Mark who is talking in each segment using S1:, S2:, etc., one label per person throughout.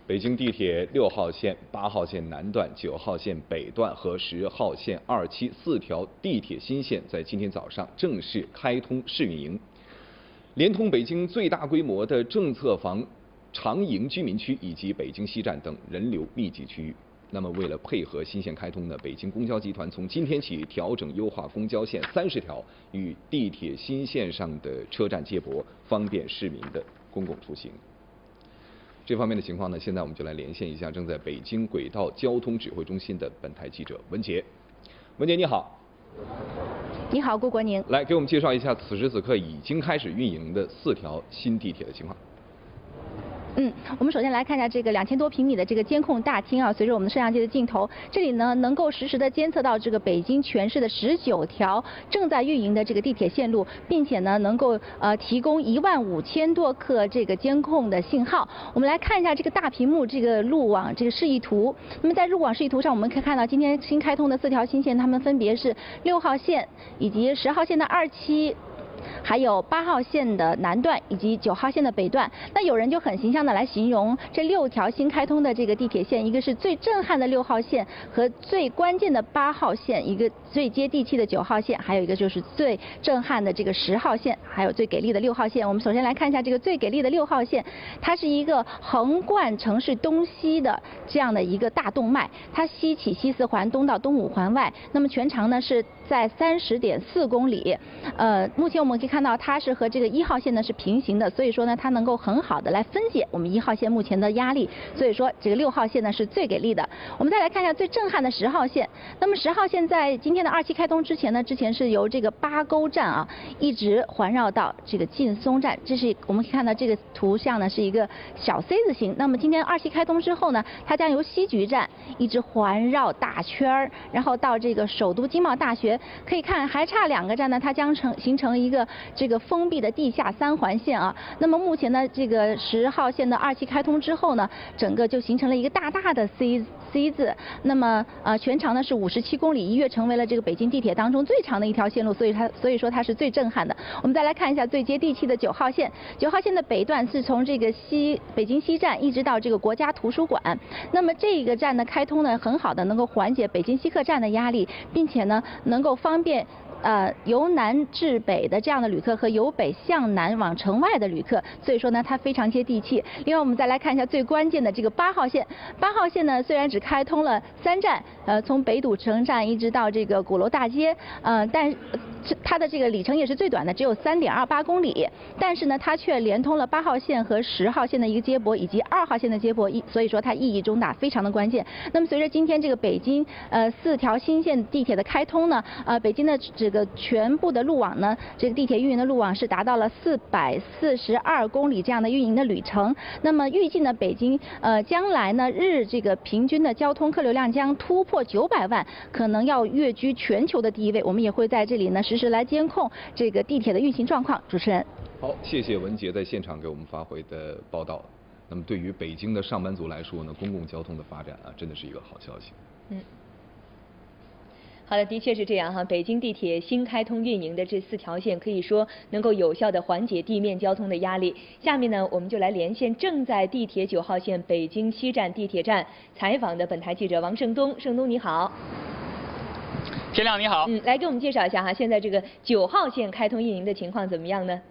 S1: 北京地铁6号线、8号线南段、9号线北段和10号线2期4条地铁新线在今天早上正式开通试运营，连通北京最大规模的政策房长营居民区以及北京西站等人流密集区域。那么，为了配合新线开通呢，北京公交集团从今天起调整优化公交线30条与地铁新线上的车站接驳，方便市民的公共出行。这方面的情况呢，现在我们就来连线一下正在北京轨道交通指挥中心的本台记者文杰。文杰你好。
S2: 你好，顾国宁。
S1: 来给我们介绍一下此时此刻已经开始运营的4条新地铁的情况。
S2: 我们首先来看一下这个2000多平米的这个监控大厅啊，随着我们的摄像机的镜头，这里呢能够实时的监测到这个北京全市的19条正在运营的这个地铁线路，并且呢能够提供15000多克这个监控的信号。我们来看一下这个大屏幕这个路网这个示意图。那么在路网示意图上，我们可以看到今天新开通的4条新线，它们分别是6号线以及10号线的2期。还有8号线的南段以及9号线的北段。那有人就很形象的来形容这6条新开通的这个地铁线，一个是最震撼的6号线和最关键的8号线，一个最接地气的9号线，还有一个就是最震撼的这个10号线，还有最给力的6号线。我们首先来看一下这个最给力的6号线，它是一个横贯城市东西的这样的一个大动脉，它西起西4环，东到东5环外。那么全长呢是在30.4公里。目前我们可以看到它是和这个1号线呢是平行的，所以说呢它能够很好的来分解我们1号线目前的压力，所以说这个6号线呢是最给力的。我们再来看一下最震撼的10号线。那么10号线在今天的2期开通之前呢，之前是由这个八沟站啊一直环绕到这个劲松站，这是我们可以看到这个图像呢是一个小 C 字形。那么今天2期开通之后呢，它将由西局站一直环绕大圈儿，然后到这个首都经贸大学。可以看还差2个站呢，它将形成一个这个封闭的地下3环线啊。那么目前呢，这个10号线的2期开通之后呢，整个就形成了一个大大的 C 字。那么全长呢是57公里，一跃成为了这个北京地铁当中最长的一条线路，所以说它是最震撼的。我们再来看一下最接地气的9号线。9号线的北段是从这个北京西站一直到这个国家图书馆。那么这个站呢开通呢，很好的能够缓解北京西客站的压力，并且呢能够方便由南至北的这样的旅客和由北向南往城外的旅客，所以说呢它非常接地气。另外我们再来看一下最关键的这个8号线。8号线呢虽然只开通了3站，从北堵城站一直到这个鼓楼大街，但它的这个里程也是最短的，只有3.28公里，但是呢它却连通了8号线和10号线的一个接驳以及2号线的接驳，所以说它意义重大，非常的关键。那么随着今天这个北京4条新线地铁的开通呢，北京的这个全部的路网呢，这个地铁运营的路网是达到了442公里这样的运营的旅程。那么预计呢，北京将来呢日这个平均的交通客流量将突破900万，可能要跃居全球的第1位。我们也会在这里呢实时来监控这个地铁的运行状况。主持人，
S1: 好，谢谢文杰在现场给我们发回的报道。那么对于北京的上班族来说呢，公共交通的发展啊，真的是一个好消息。
S3: 好的，的确是这样哈。北京地铁新开通运营的这4条线，可以说能够有效的缓解地面交通的压力。下面呢，我们就来连线正在地铁9号线北京西站地铁站采访的本台记者王胜东。胜东你好。
S4: 天亮你好。
S3: 来给我们介绍一下哈，现在这个9号线开通运营的情况怎么样呢？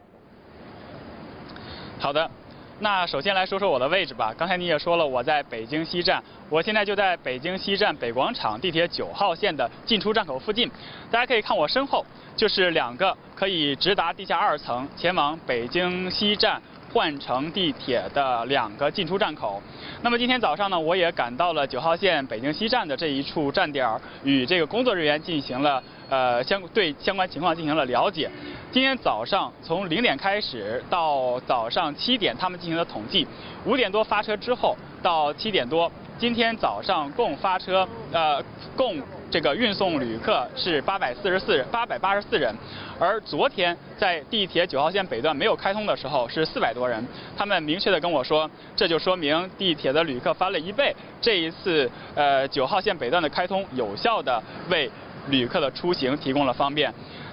S4: 好的。那首先来说说我的位置吧。刚才你也说了，我在北京西站，我现在就在北京西站北广场地铁9号线的进出站口附近。大家可以看我身后，就是2个可以直达地下2层前往北京西站换乘地铁的2个进出站口。那么今天早上呢，我也赶到了9号线北京西站的这一处站点，与这个工作人员进行了对相关情况进行了了解。今天早上从0点开始到早上7点，他们进行了统计，5点多发车之后到7点多，今天早上共发车共这个运送旅客是884人，而昨天在地铁9号线北段没有开通的时候是400多人。他们明确的跟我说，这就说明地铁的旅客翻了1倍。这一次9号线北段的开通，有效的为旅客的出行提供了方便。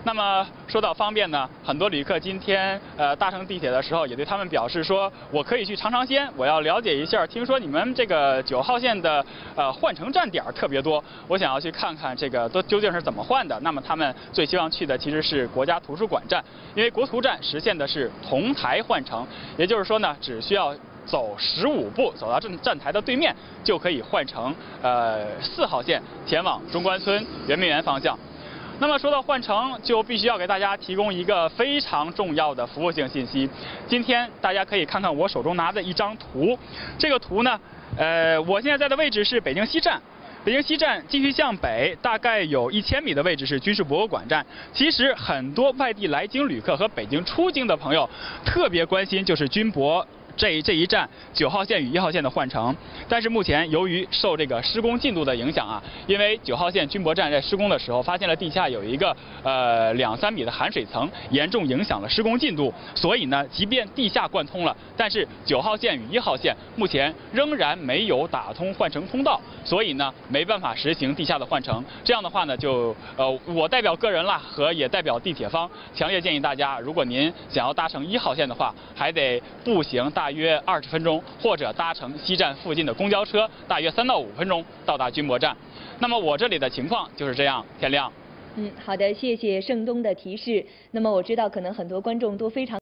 S4: 那么说到方便呢，很多旅客今天搭乘地铁的时候，也对他们表示说，我可以去尝尝鲜，我要了解一下。听说你们这个9号线的换乘站点特别多，我想要去看看这个究竟是怎么换的。那么他们最希望去的其实是国家图书馆站，因为国图站实现的是同台换乘，也就是说呢，只需要走15步，走到站台的对面，就可以换乘4号线前往中关村圆明园方向。那么说到换乘，就必须要给大家提供一个非常重要的服务性信息。今天大家可以看看我手中拿的一张图，这个图呢，我现在在的位置是北京西站。北京西站继续向北，大概有1000米的位置是军事博物馆站。其实很多外地来京旅客和北京出京的朋友特别关心就是军博这一站9号线与1号线的换乘，但是目前由于受这个施工进度的影响啊，因为9号线军博站在施工的时候发现了地下有一个2-3米的含水层，严重影响了施工进度，所以呢，即便地下贯通了，但是9号线与1号线目前仍然没有打通换乘通道，所以呢，没办法实行地下的换乘。这样的话呢，就我代表个人啦，和也代表地铁方，强烈建议大家，如果您想要搭乘1号线的话，还得步行大约20分钟，或者搭乘西站附近的公交车，大约3到5分钟到达军博站。那么我这里的情况就是这样，天亮。
S3: 好的，谢谢盛东的提示。那么我知道，可能很多观众都非常